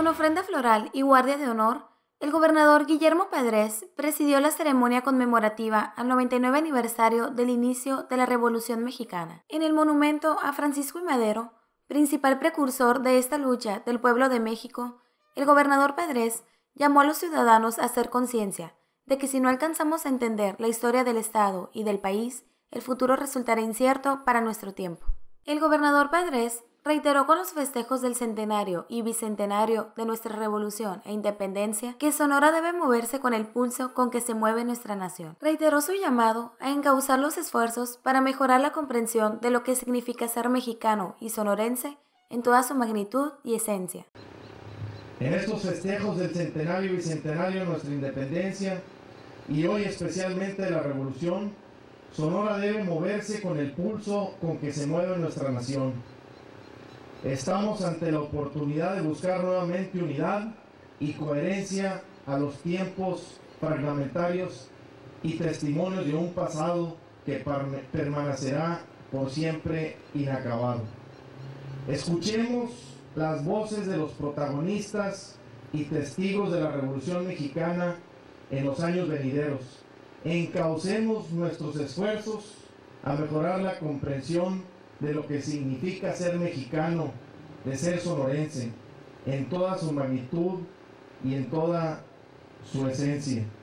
ofrenda floral y guardia de honor, el gobernador Guillermo Padres presidió la ceremonia conmemorativa al 99 aniversario del inicio de la Revolución Mexicana. En el monumento a Francisco I. Madero, principal precursor de esta lucha del pueblo de México, el gobernador Padres llamó a los ciudadanos a hacer conciencia de que si no alcanzamos a entender la historia del Estado y del país, el futuro resultará incierto para nuestro tiempo. El gobernador Padres reiteró con los festejos del centenario y bicentenario de nuestra revolución e independencia que Sonora debe moverse con el pulso con que se mueve nuestra nación. Reiteró su llamado a encauzar los esfuerzos para mejorar la comprensión de lo que significa ser mexicano y sonorense en toda su magnitud y esencia. En estos festejos del centenario y bicentenario de nuestra independencia y hoy especialmente de la revolución, Sonora debe moverse con el pulso con que se mueve nuestra nación. Estamos ante la oportunidad de buscar nuevamente unidad y coherencia a los tiempos fragmentarios y testimonios de un pasado que permanecerá por siempre inacabado. Escuchemos las voces de los protagonistas y testigos de la Revolución Mexicana en los años venideros. Encaucemos nuestros esfuerzos a mejorar la comprensión de lo que significa ser mexicano, de ser sonorense, en toda su magnitud y en toda su esencia.